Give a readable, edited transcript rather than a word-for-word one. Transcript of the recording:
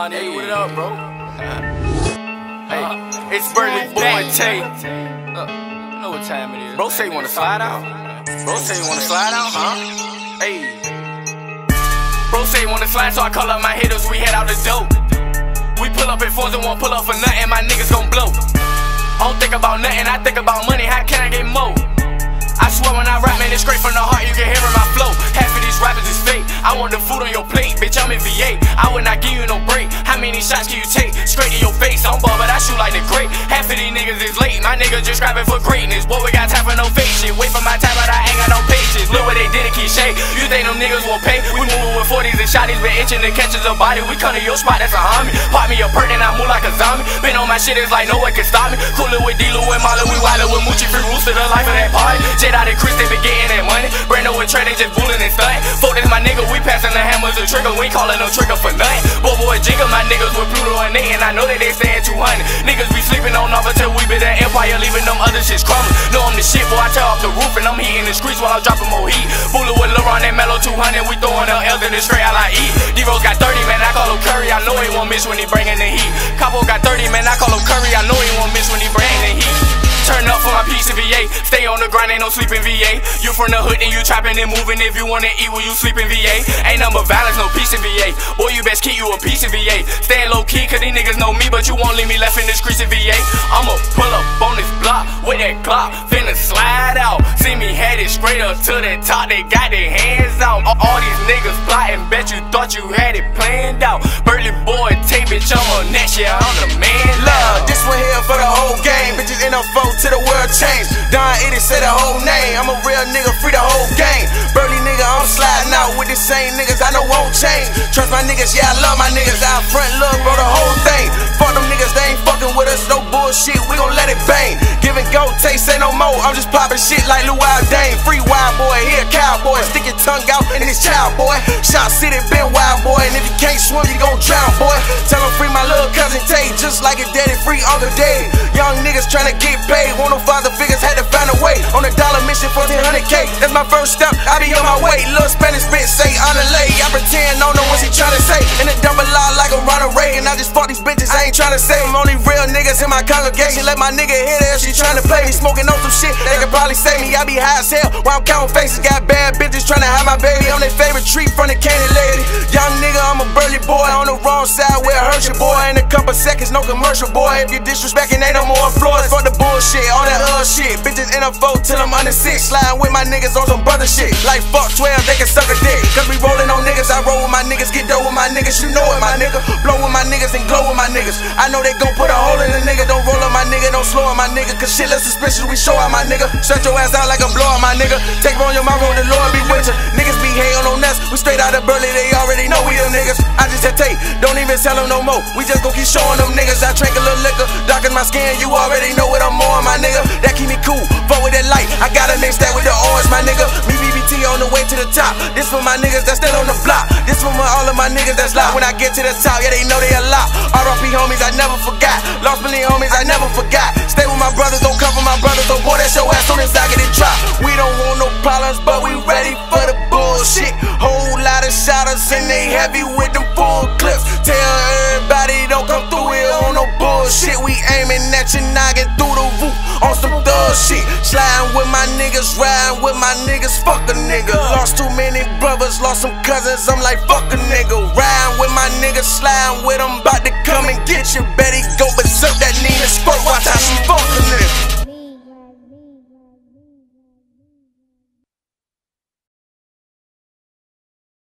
Don Iddy, what up, bro? Hey, it's BerkleyBoyTay. You know what time it is. Bro say you wanna slide out? Bro say you wanna slide out, huh? Hey. Bro say you wanna slide, so I call up my hitters, we head out the dope. We pull up in fours and won't pull up for nothing, my niggas gon' blow. I don't think about nothing, I think about money, how can I get more? I swear when I rap, man, it's straight from the heart, you can hear in my flow. Half of these rappers is fake, I want the food on your plate, bitch, I'm in VA, I would not give you no break. How many shots can you take? Straight to your face, I'm ball, but I shoot like the great. Half of these niggas is late, my niggas just scrapping for greatness. Boy, we got time for no fake shit, wait for my time, but I ain't got no patience. Look what they did to Keisha, you think them niggas won't pay? We moving with 40s and shotties, been itching to catch us a body. We come to your spot, that's a homie. Pop me a perk and I move like a zombie. Been on my shit, it's like no one can stop me. Coolin' with D-Lou and Marlon, we wildin' with Moochie, free rooster, the life of that party. Jet out and Chris, they been getting that money. Brando and Trey, they just bullin' and stuntin'. Fuck this my nigga, we passin' the hammers and trigger. We ain't callin' no trigger for nothing. Boy, Jigga, my niggas with Pluto and Nate, and I know that they sayin' 200. Niggas be sleeping on off until we be that empire, leaving them other shits crumbling. Know I'm the shit, boy, I tear off the roof and I'm heating the streets while I'm dropping more heat. Bullet with LeBron and Mellow 200, we throwin' LLs in the straight out like E. D-Rose got 30, man, I call him Curry, I know he won't miss when he bringin' the heat. Capo got 30, man, I call him Curry, I know he won't miss when he bringin' the heat. Turn up for my piece of VA. Stay on the grind, ain't no sleeping VA. You from the hood and you trapping and moving. If you wanna eat, will you sleep in VA? Ain't nothing but violence, no peace in VA. Boy, you best keep you a piece of VA. Staying low key, cause these niggas know me, but you won't leave me left in the streets of VA. I'ma pull up on this block with that Glock, finna slide out. See me headed straight up to the top, they got their hands out. All these niggas plotting, bet you thought you had it planned out. BerkleyBoyTay, bitch, I'm on next year, I'm the man. Love, this one here for the whole game. Bitches in a foe to the world change. Don Iddy say the whole name. I'm a real nigga, free the whole game. Berkley nigga, I'm sliding out with the same niggas I know won't change. Trust my niggas, yeah, I love my niggas. Out front look, bro, the whole thing. Fuck them niggas, they ain't fucking with us, no bullshit, we gon' let it bang. Give and go, taste, say no more. I'm just popping shit like Lou Wild Dane. Free wild boy, here cowboy. Stick your tongue out in this child boy. Shot City, been wild boy. And if you can't swim, you gon' drown, boy. Tell him free my little cousin Tay, just like his daddy, free Uncle Dave. Young niggas tryna get paid, want no father figures, had to find a way. On a dollar mission, 1400K, that's my first step, I be on my way. Little Spanish bitch say Anale, I pretend don't know what she tryna say. In a double law like a Ronald Reagan, I just fuck these bitches, I ain't tryna say them. Only real niggas in my congregation, let my nigga hit her if she tryna play me. Smoking on some shit, they could probably save me. I be high as hell while I'm counting faces, got bad bitches tryna have my baby. I'm their favorite treat from the candy lady. Young nigga, I'm a burly boy, on the wrong side where I hurt your boy. In a couple seconds, no commercial boy. If you disrespecting, ain't no more floors. Fuck the bullshit, all that other shit. Bitches in a foe till I'm under 6. Sliding with my niggas on some brother shit. Like fuck 12, they can suck a dick. Cause we rolling on niggas, I roll with my niggas, get dough with my niggas, you know it, my nigga. Blow with my niggas and glow with my niggas. I know they gon' put a hole in the nigga. Don't roll up my nigga, don't slow on my nigga. Cause shit less suspicious, we show out my nigga. Shut your ass out like a blow out my nigga. Take on your mouth, the Lord be with you. Niggas be hating on us, we straight out of Berkeley, they already know we them niggas. I just hesitate, don't even tell them no more. We just gon' keep showing them niggas. I drink a little liquor, darken my skin, you already know what I'm on, my nigga. That keep me cool, fuck with that light. I gotta mix that with the orange, my nigga. Me BBT on the way to the top. This for my niggas that's still on the block. This for all of my niggas that's loud. When I get to the top, yeah, they know they a lot. RIP homies, I never forgot. Lost million homies, I never forgot. Stay with my brothers, don't cover my brothers. So boy, that's your ass on this, I get it drop. We don't want no problems, but we ready for the bullshit. Whole lot of shotters and they heavy with them full clips. Tell everybody don't come through here on no bullshit. We aiming at your noggin through the roof on some thug shit. Sliding with my niggas, riding with my niggas, fuck a nigga. Lost too many brothers, lost some cousins, I'm like fuck a nigga. Riding with my niggas, sliding with them, bout to come and get you. Bet he